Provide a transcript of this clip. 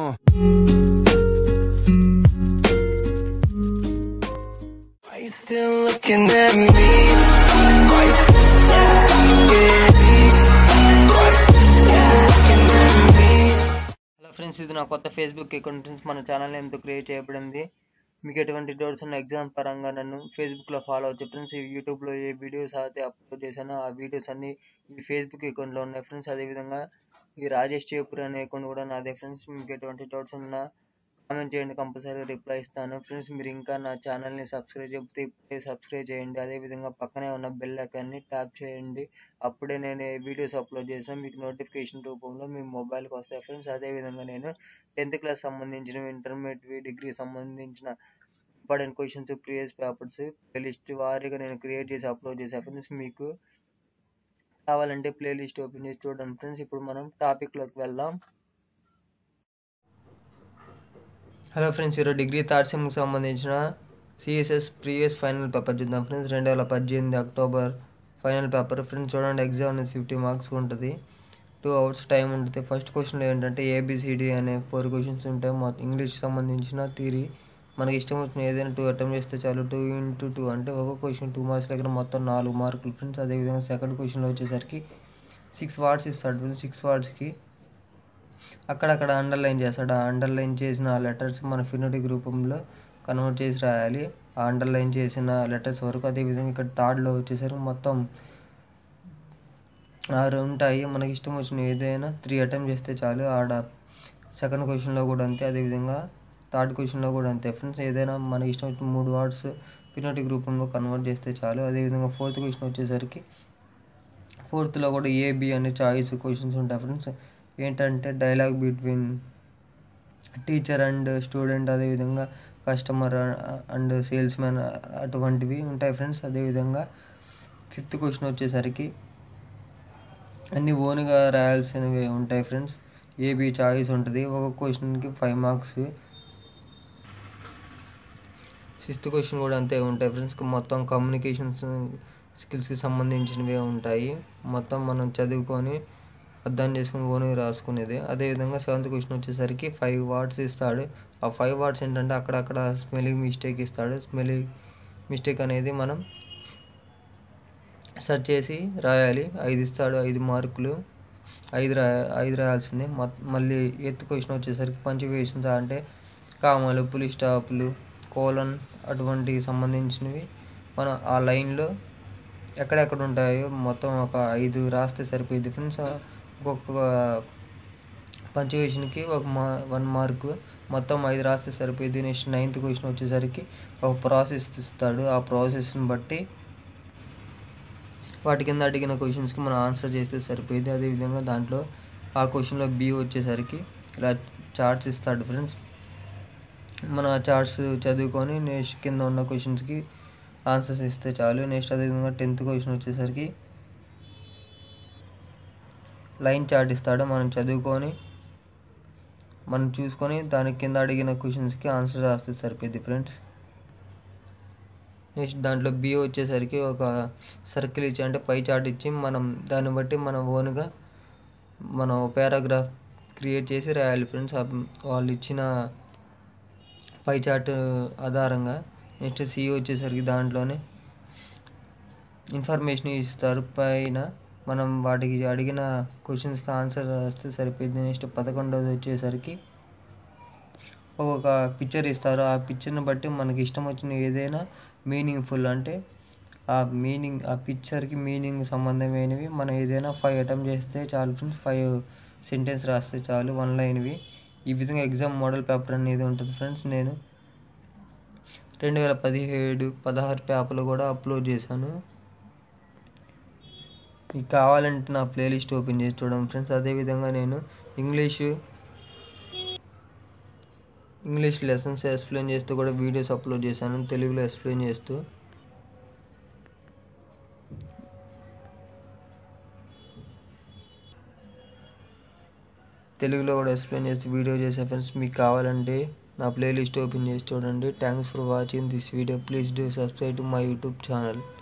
Are you still looking at me? Hello friends, ఇది నా కొత్త ఫేస్బుక్ అకౌంట్ ఫ్రెండ్స్. మన ఛానల్ ఎంతో క్రియేట్ చేయబడింది. మీకు ఎటువంటి డౌట్స్ ఉన్న ఎగ్జామ్ పరంగా నన్ను ఫేస్బుక్లో ఫాలో అవచ్చు ఫ్రెండ్స్. యూట్యూబ్లో ఏ వీడియోస్ అయితే అప్లోడ్ చేశానో ఆ వీడియోస్ అన్ని ఈ ఫేస్బుక్ అకౌంట్లో ఉన్నాయి ఫ్రెండ్స్. అదేవిధంగా ఈ రాజేష్ చేపూర్ అనే అకౌంట్ కూడా నాదే ఫ్రెండ్స్. మీకు ఎటువంటి డౌట్స్ ఉన్నా కామెంట్ చేయండి, కంపల్సరీగా రిప్లై ఇస్తాను ఫ్రెండ్స్. మీరు ఇంకా నా ఛానల్ని సబ్స్క్రైబ్ చేయకపోతే ఇప్పుడే సబ్స్క్రైబ్ చేయండి. అదేవిధంగా పక్కనే ఉన్న బెల్ ఐకాన్ని ట్యాప్ చేయండి. అప్పుడే నేను ఏ వీడియోస్ అప్లోడ్ చేసినా మీకు నోటిఫికేషన్ రూపంలో మీ మొబైల్కి వస్తాయి ఫ్రెండ్స్. అదేవిధంగా నేను 10th క్లాస్ సంబంధించిన, ఇంటర్మీడియట్ డిగ్రీ సంబంధించిన important questions, previous papers playlist వారీగా నేను క్రియేట్ చేసి అప్లోడ్ చేశాను ఫ్రెండ్స్. మీకు కావాలంటే ప్లేలిస్ట్ ఓపెన్ చేసి చూడండి ఫ్రెండ్స్. ఇప్పుడు మనం టాపిక్లోకి వెళ్దాం. హలో ఫ్రెండ్స్, ఈరోజు డిగ్రీ థర్డ్ సెమ్కి సంబంధించిన సిఎస్ఎస్ ప్రీవియస్ ఫైనల్ పేపర్ చూద్దాం friends. 2018 October final paper friends. చూడండి, ఎగ్జామ్ అనేది 50 మార్క్స్ ఉంటుంది, 2 hours టైం ఉంటుంది. ఫస్ట్ క్వశ్చన్ ఏంటంటే ABCD అనే 4 questions ఉంటాయి. మొత్తం ఇంగ్లీష్ సంబంధించిన థియరీ. మనకి ఇష్టం వచ్చిన ఏదైనా 2 అటెంప్ట్ చేస్తే చాలు. 2 into 2 అంటే ఒక క్వశ్చన్ 2 మార్క్స్ దగ్గర మొత్తం 4 మార్కులు ఫ్రెండ్స్. అదేవిధంగా సెకండ్ క్వశ్చన్లో వచ్చేసరికి 6 words ఇస్తాడు ఫ్రెండ్స్. 6 wordsకి అక్కడక్కడ అండర్లైన్ చేస్తాడు. ఆ అండర్లైన్ చేసిన లెటర్స్ మన ఫినోటిక్ రూపంలో కన్వర్ట్ చేసి రాయాలి, ఆ అండర్లైన్ చేసిన లెటర్స్ వరకు. అదేవిధంగా ఇక్కడ థర్డ్లో వచ్చేసరికి మొత్తం 6 ఉంటాయి. మనకి ఇష్టం వచ్చిన ఏదైనా 3 అటెంప్ట్ చేస్తే చాలు. ఆడ సెకండ్ క్వశ్చన్లో కూడా అంతే, అదేవిధంగా థర్డ్ క్వశ్చన్లో కూడా అంతే ఫ్రెండ్స్. ఏదైనా మనకి ఇష్టం వచ్చిన 3 words ఫినోటిక్ రూపంలో కన్వర్ట్ చేస్తే చాలు. అదేవిధంగా ఫోర్త్ క్వశ్చన్ వచ్చేసరికి ఫోర్త్లో కూడా AB అనే చాయిస్ క్వశ్చన్స్ ఉంటాయి ఫ్రెండ్స్. ఏంటంటే dialogue between teacher and student, అదేవిధంగా కస్టమర్ అండ్ సేల్స్ మ్యాన్, అటువంటివి ఉంటాయి ఫ్రెండ్స్. అదేవిధంగా ఫిఫ్త్ క్వశ్చన్ వచ్చేసరికి అన్నీ ఓన్గా రాయాల్సినవి ఉంటాయి ఫ్రెండ్స్. AB చాయిస్ ఉంటుంది, ఒక క్వశ్చన్కి 5 marks. సిక్స్త్ క్వశ్చన్ కూడా అంతే ఉంటాయి ఫ్రెండ్స్. మొత్తం కమ్యూనికేషన్స్ స్కిల్స్కి సంబంధించినవే ఉంటాయి. మొత్తం మనం చదువుకొని అర్థం చేసుకుని ఓన్గా రాసుకునేది. అదేవిధంగా సెవెంత్ క్వశ్చన్ వచ్చేసరికి 5 words ఇస్తాడు. ఆ 5 words ఏంటంటే అక్కడక్కడ స్పెల్లింగ్ మిస్టేక్ ఇస్తాడు. స్పెల్లింగ్ మిస్టేక్ అనేది మనం సెర్చ్ చేసి రాయాలి. 5 ఇస్తాడు, 5 మార్కులు, 5 రాయాల్సిందే. మళ్ళీ ఎయిత్ క్వశ్చన్ వచ్చేసరికి పంక్చుయేషన్స్ అంటే కామాలు, పులి స్టాప్లు, కోలన్ అటువంటి సంబంధించినవి మనం ఆ లైన్లో ఎక్కడెక్కడ ఉంటాయో మొత్తం ఒక 5 రాస్తే సరిపోయింది ఫ్రెండ్స్. ఒక్కొక్క పంక్చుయేషన్కి 1 mark, మొత్తం 5 రాస్తే సరిపోయింది. నెక్స్ట్ 9th క్వశ్చన్ వచ్చేసరికి ఒక ప్రాసెస్ ఇస్తాడు. ఆ ప్రాసెస్ని బట్టి వాటి కింద అడిగిన క్వశ్చన్స్కి మనం ఆన్సర్ చేస్తే సరిపోయింది. అదేవిధంగా దాంట్లో ఆ క్వశ్చన్లో B వచ్చేసరికి ఇలా చార్ట్స్ ఇస్తాడు ఫ్రెండ్స్. మన చార్ట్స్ చదువుకొని నెక్స్ట్ కింద ఉన్న క్వశ్చన్స్కి ఆన్సర్స్ ఇస్తే చాలు. నెక్స్ట్ అదేవిధంగా 10th క్వశ్చన్ వచ్చేసరికి లైన్ చార్ట్ ఇస్తాడు. మనం చదువుకొని మనం చూసుకొని దాని కింద అడిగిన క్వశ్చన్స్కి ఆన్సర్ రాస్తే సరిపోద్ది ఫ్రెండ్స్. నెక్స్ట్ దాంట్లో B వచ్చేసరికి ఒక సర్కిల్ ఇచ్చి అంటే పై చార్ట్ ఇచ్చి మనం దాన్ని బట్టి మనం ఓన్గా మనం పారాగ్రాఫ్ క్రియేట్ చేసి రాయాలి ఫ్రెండ్స్ వాళ్ళు ఇచ్చిన పై చార్ట్ ఆధారంగా. నెక్స్ట్ C వచ్చేసరికి దాంట్లోనే ఇన్ఫర్మేషన్ ఇస్తారు పైన, మనం వాటికి అడిగిన క్వశ్చన్స్కి ఆన్సర్ రాస్తే సరిపోయింది. నెక్స్ట్ 11వ వచ్చేసరికి ఒక పిక్చర్ ఇస్తారు. ఆ పిక్చర్ని బట్టి మనకి ఇష్టం వచ్చిన ఏదైనా మీనింగ్ఫుల్ అంటే ఆ పిక్చర్కి మీనింగ్ సంబంధమైనవి మనం ఏదైనా 5 అటెంప్ట్ చేస్తే చాలు ఫ్రెండ్స్. 5 సెంటెన్స్ రాస్తే చాలు, 1 lineవి. ఈ విధంగా ఎగ్జామ్ మోడల్ పేపర్ అనేది ఉంటుంది ఫ్రెండ్స్. నేను 2017-16 పేపర్లు కూడా అప్లోడ్ చేశాను. మీకు కావాలంటే నా ప్లేలిస్ట్ ఓపెన్ చేసి చూడండి ఫ్రెండ్స్. అదేవిధంగా నేను ఇంగ్లీష్ లెసన్స్ ఎక్స్ప్లెయిన్ చేస్తూ కూడా వీడియోస్ అప్లోడ్ చేశాను, తెలుగులో ఎక్స్ప్లెయిన్ చేస్తూ. తెలుగులో కూడా ఎక్స్ప్లెయిన్ చేస్తూ వీడియో చేసే ఫ్రెండ్స్. మీకు కావాలంటే నా ప్లేలిస్ట్ ఓపెన్ చేసి చూడండి. Thanks for watching this video. Please do subscribe to my YouTube channel.